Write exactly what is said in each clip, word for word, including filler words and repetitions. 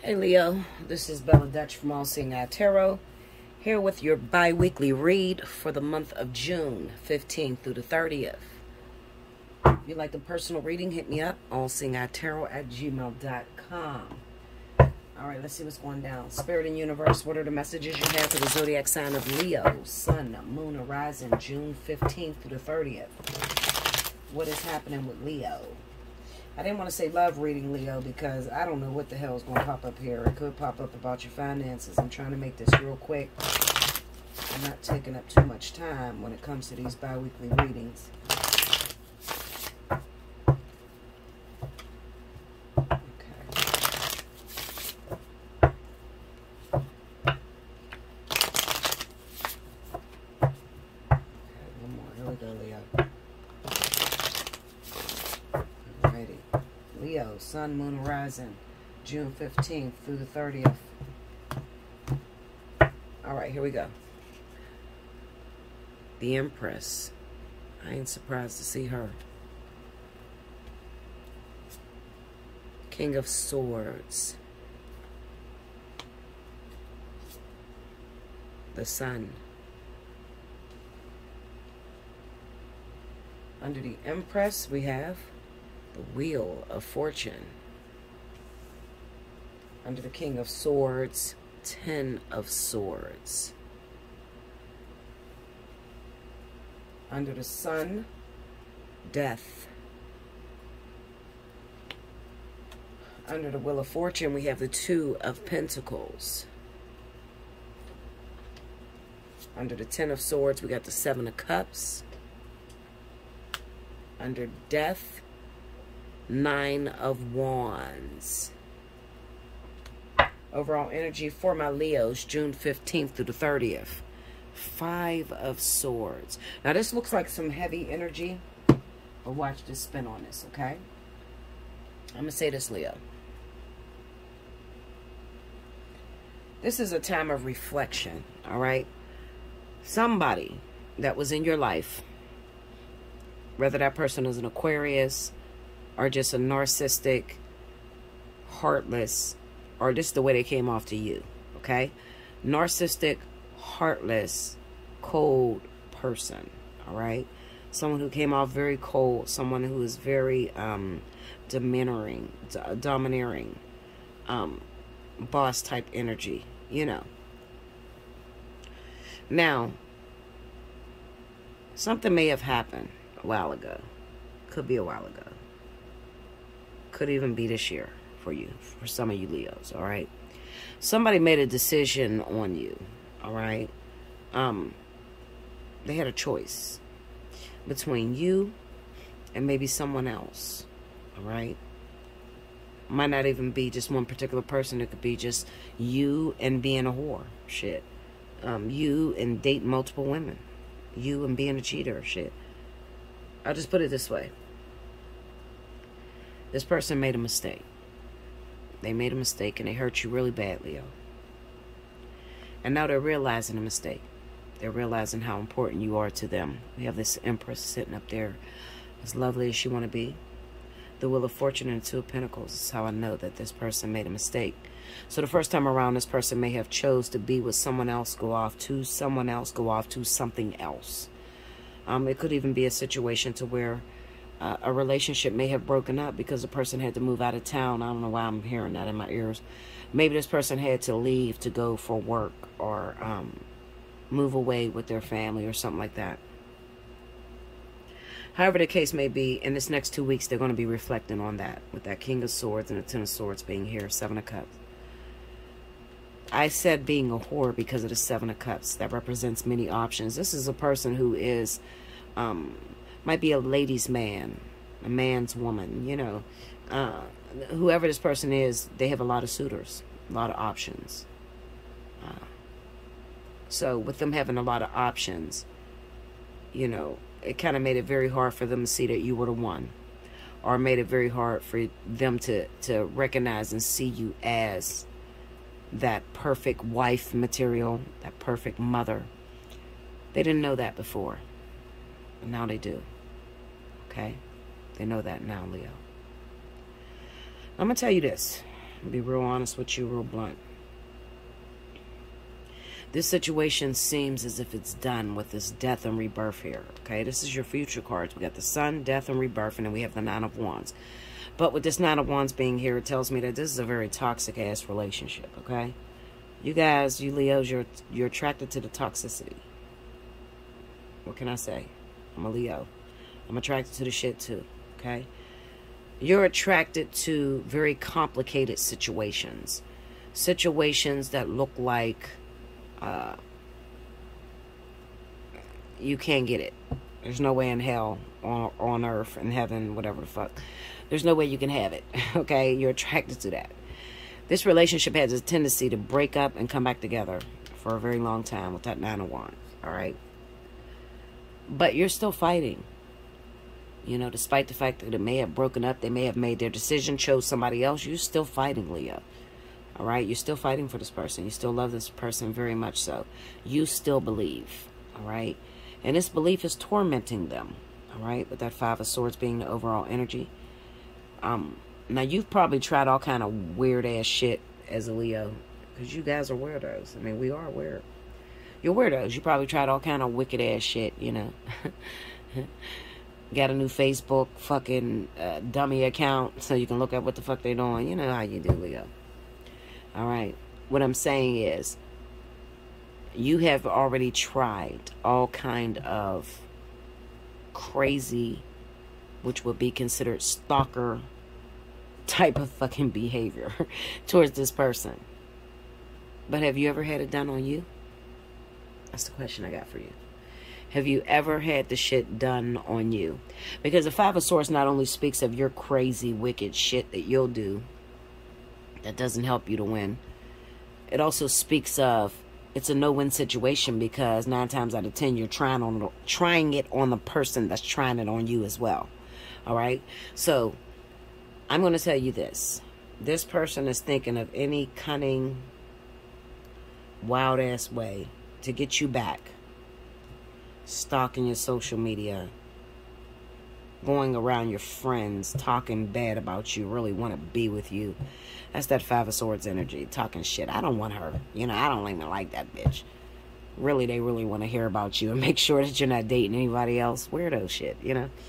Hey Leo, this is Bella Dutch from All Seeing Eye Tarot, here with your bi-weekly read for the month of June fifteenth through the thirtieth. If you'd like a personal reading, hit me up, allseeingeye at gmail dot com. Alright, let's see what's going down. Spirit and Universe, what are the messages you have for the zodiac sign of Leo, Sun, Moon, and Rising, June fifteenth through the thirtieth? What is happening with Leo? I didn't want to say love reading, Leo, because I don't know what the hell is going to pop up here. It could pop up about your finances. I'm trying to make this real quick. I'm not taking up too much time when it comes to these bi-weekly readings. Sun, Moon, Rising, June fifteenth through the thirtieth. Alright, here we go. The Empress. I ain't surprised to see her. King of Swords. The Sun. Under the Empress, we have the Wheel of Fortune. Under the King of Swords, Ten of Swords. Under the Sun, Death. Under the Wheel of Fortune, we have the Two of Pentacles. Under the Ten of Swords, we got the Seven of Cups. Under Death, Nine of Wands. Overall energy for my Leos, June fifteenth through the thirtieth. Five of Swords. Now, this looks like some heavy energy, but watch this spin on this, okay? I'm going to say this, Leo. This is a time of reflection, all right? Somebody that was in your life, whether that person is an Aquarius, or just a narcissistic, heartless, or just the way they came off to you, okay? Narcissistic, heartless, cold person, all right? Someone who came off very cold, someone who is very um, domineering, domineering, um, boss-type energy, you know. Now, something may have happened a while ago. Could be a while ago. Could even be this year for you, for some of you Leos, all right? Somebody made a decision on you, all right? Um, they had a choice between you and maybe someone else, all right? Might not even be just one particular person. It could be just you and being a whore, shit. Um, you and dating multiple women. You and being a cheater, shit. I'll just put it this way. This person made a mistake. They made a mistake and they hurt you really bad, Leo. And now they're realizing the mistake. They're realizing how important you are to them. We have this Empress sitting up there, as lovely as she want to be. The Wheel of Fortune and the Two of Pentacles is how I know that this person made a mistake. So the first time around, this person may have chose to be with someone else, go off to someone else, go off to something else. Um, it could even be a situation to where Uh, a relationship may have broken up because the person had to move out of town. I don't know why I'm hearing that in my ears. Maybe this person had to leave to go for work or um, move away with their family or something like that. However the case may be, in this next two weeks, they're going to be reflecting on that with that King of Swords and the Ten of Swords being here, Seven of Cups. I said being a whore because of the Seven of Cups. That represents many options. This is a person who is... Um, might be a ladies' man, a man's woman, you know. Uh, whoever this person is, they have a lot of suitors, a lot of options. Uh, so with them having a lot of options, you know, it kind of made it very hard for them to see that you were the one. Or made it very hard for them to, to recognize and see you as that perfect wife material, that perfect mother. They didn't know that before. But now they do. Okay? They know that now, Leo. I'm going to tell you this. I'll be real honest with you, real blunt. This situation seems as if it's done with this death and rebirth here. Okay, this is your future cards. We got the Sun, death, and rebirth, and then we have the Nine of Wands. But with this Nine of Wands being here, it tells me that this is a very toxic ass relationship. Okay, you guys, you Leos, you're you're attracted to the toxicity. What can I say? I'm a Leo. I'm attracted to the shit too. Okay, you're attracted to very complicated situations, situations that look like uh, you can't get it. There's no way in hell, on, on earth, in heaven, whatever the fuck. There's no way you can have it, okay? You're attracted to that. This relationship has a tendency to break up and come back together for a very long time with that Nine of Wands, all right? But you're still fighting. You know, despite the fact that it may have broken up, they may have made their decision, chose somebody else, you're still fighting, Leo. All right? You're still fighting for this person. You still love this person very much so. You still believe, all right? And this belief is tormenting them, all right? With that Five of Swords being the overall energy. Um, now, you've probably tried all kind of weird-ass shit as a Leo. Because you guys are weirdos. I mean, we are weird. You're weirdos. You probably tried all kind of wicked-ass shit, you know. Got a new Facebook fucking uh, dummy account so you can look at what the fuck they're doing. You know how you do, Leo. All right. What I'm saying is, you have already tried all kind of crazy, which would be considered stalker type of fucking behavior towards this person. But have you ever had it done on you? That's the question I got for you. Have you ever had the shit done on you? Because the Five of Swords not only speaks of your crazy, wicked shit that you'll do that doesn't help you to win. It also speaks of it's a no-win situation because nine times out of ten you're trying on trying it on the person that's trying it on you as well. All right? So I'm going to tell you this. This person is thinking of any cunning, wild-ass way to get you back. Stalking your social media, going around your friends, talking bad about you, really want to be with you. That's that Five of Swords energy, talking shit. I don't want her. You know, I don't even like that bitch. Really, they really want to hear about you and make sure that you're not dating anybody else. Weirdo shit, you know.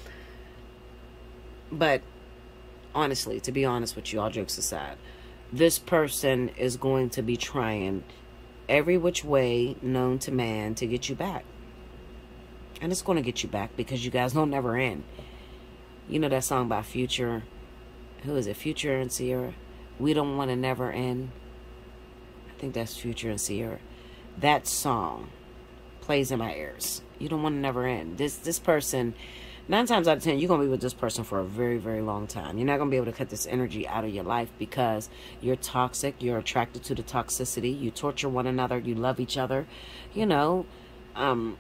But, honestly, to be honest with you, all jokes aside, this person is going to be trying every which way known to man to get you back. And it's going to get you back because you guys don't never end. You know that song by Future? Who is it? Future and Sierra? We Don't Want to Never End. I think that's Future and Sierra. That song plays in my ears. You don't want to never end. This this person, nine times out of ten, you're going to be with this person for a very, very long time. You're not going to be able to cut this energy out of your life because you're toxic. You're attracted to the toxicity. You torture one another. You love each other. You know, um...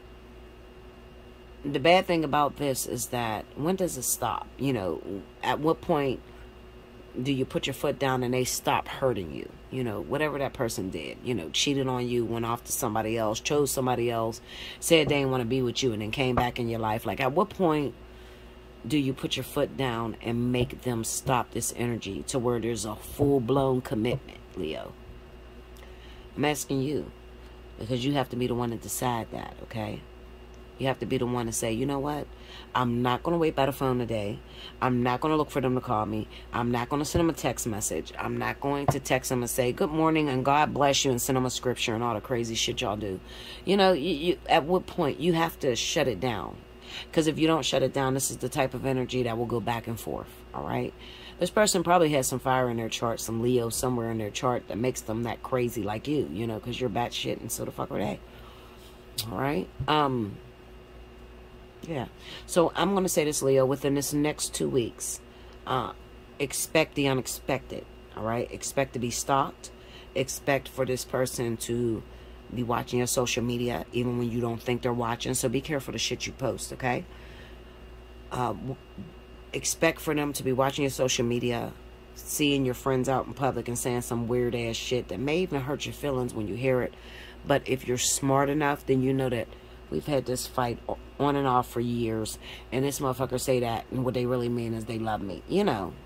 the bad thing about this is that when does it stop? You know, at what point do you put your foot down and they stop hurting you? You know, whatever that person did, you know, cheated on you, went off to somebody else, chose somebody else, said they didn't want to be with you, and then came back in your life. Like, at what point do you put your foot down and make them stop this energy to where there's a full-blown commitment, Leo? I'm asking you because you have to be the one to decide that, okay? You have to be the one to say, you know what? I'm not going to wait by the phone today. I'm not going to look for them to call me. I'm not going to send them a text message. I'm not going to text them and say, good morning and God bless you and send them a scripture and all the crazy shit y'all do. You know, you, you, at what point you have to shut it down. Because if you don't shut it down, this is the type of energy that will go back and forth. All right? This person probably has some fire in their chart, some Leo somewhere in their chart that makes them that crazy like you, you know, because you're batshit and so the fuck are they. All right? Um... Yeah. So I'm going to say this, Leo, within this next two weeks, uh, expect the unexpected, all right? Expect to be stalked. Expect for this person to be watching your social media, even when you don't think they're watching. So be careful the shit you post, okay? Uh, expect for them to be watching your social media, seeing your friends out in public and saying some weird-ass shit that may even hurt your feelings when you hear it. But if you're smart enough, then you know that we've had this fight on and off for years, and this motherfucker say that, and what they really mean is they love me. You know,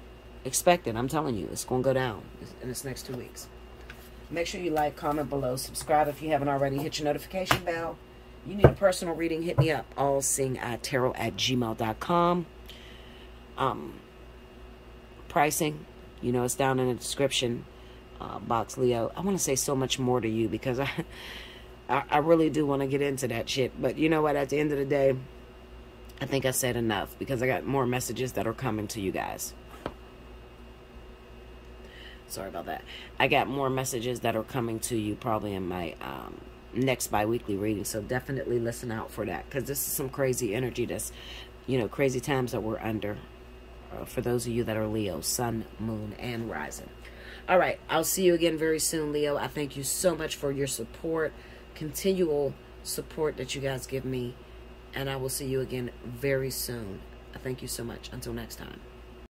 Expect it. I'm telling you, it's going to go down in this next two weeks. Make sure you like, comment below, subscribe if you haven't already. Hit your notification bell. You need a personal reading, hit me up. allseeingtarot at gmail dot com. Um, pricing, you know, it's down in the description uh, box, Leo. I want to say so much more to you because I, I, I really do want to get into that shit. But you know what? At the end of the day, I think I said enough because I got more messages that are coming to you guys. Sorry about that. I got more messages that are coming to you probably in my um, next bi-weekly reading. So definitely listen out for that because this is some crazy energy that's, you know, crazy times that we're under. Uh, for those of you that are Leo, Sun, Moon, and Rising. All right. I'll see you again very soon, Leo. I thank you so much for your support, continual support that you guys give me. And I will see you again very soon. I thank you so much. Until next time.